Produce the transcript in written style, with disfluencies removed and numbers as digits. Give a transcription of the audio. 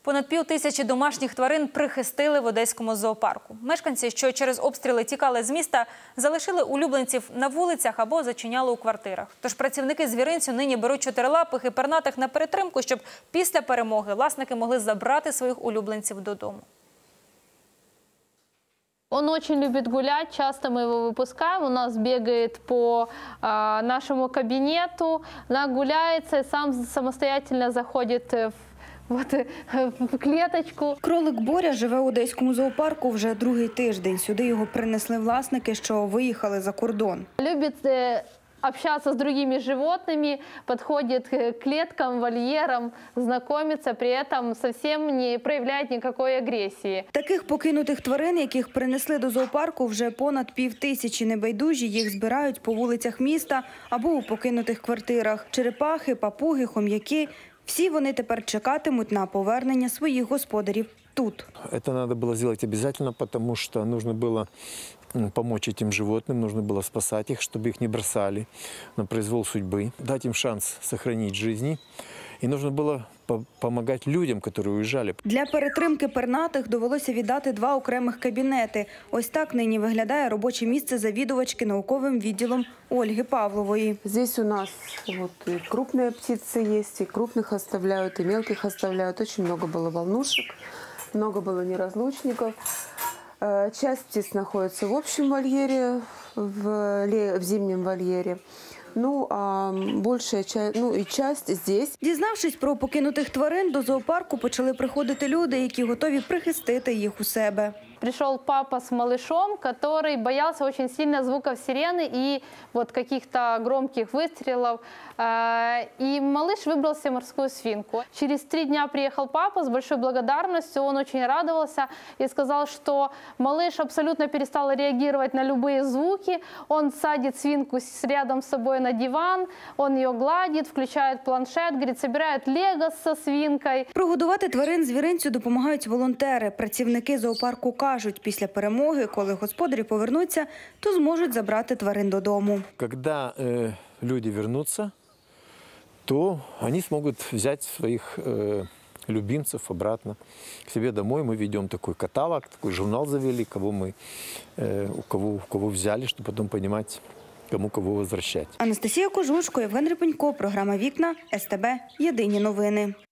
Понад 5000 домашніх тварин прихистили в Одеському зоопарку. Мешканці, що через обстріли тікали з міста, залишили улюбленців на вулицях або зачиняли у квартирах. Тож працівники звіринцю нині беруть чотирилапих і пернатих на перетримку, щоб після перемоги власники могли забрати своїх улюбленців додому. Он очень любит гулять, часто мы его выпускаем, у нас бегает по нашему кабинету, нагуляется и сам самостоятельно заходит в клеточку. Кролик Боря живе у Одеському зоопарку вже другий тиждень. Сюди його принесли власники, що виїхали за кордон. Любит общаться с другими животными, подходит к клеткам, вольерам, знакомится, при этом совсем не проявляет никакой агрессии. Таких покинутих тварин, яких принесли до зоопарку, вже понад 5000. Небайдужі їх збирають по вулицях міста або у покинутих квартирах. Черепахи, папуги, хом'яки – всі вони тепер чекатимуть на повернення своїх господарів тут. Это надо было сделать обязательно, потому что нужно было помочь этим животным, нужно было спасать их, чтобы их не бросали на произвол судьбы, дать им шанс сохранить жизни. И нужно было помогать людям, которые уезжали. Для перетримки пернатих довелося віддати 2 окремих кабінети. Ось так нині виглядає робоче місце завідувачки науковим відділом Ольги Павлової. Здесь у нас вот и крупные птицы есть, и крупных оставляют, и мелких оставляют. Очень много было волнушек, много было неразлучников. Часть птиц находится в общем вольере, в зимнем вольере. Ну, а большая часть, і часть здесь. Дізнавшись про покинутих тварин, до зоопарку почали приходити люди, які готові прихистити їх у себе. Пришел папа с малышом, который боялся очень сильно звуков сирены и вот каких-то громких выстрелов. И малыш выбрал себе морскую свинку. Через 3 дня приехал папа с большой благодарностью, он очень радовался и сказал, что малыш абсолютно перестал реагировать на любые звуки. Он садит свинку рядом с собой на диван, он ее гладит, включает планшет, говорит, собирает лего со свинкой. Прогодувати тварин звіринцю допомагають волонтери. Працівники зоопарку кажуть, після перемоги, коли господарі повернуться, то зможуть забрати тварин додому. Когда люди вернутся, то они смогут взять своих любимцев обратно к себе домой. Мы ведем такой каталог, такой журнал завели, у кого взяли, чтобы потом понимать, кому кого возвращать. Анастасія Кожушко, Євген Рипенько, програма «Вікна», СТБ, Єдині новини.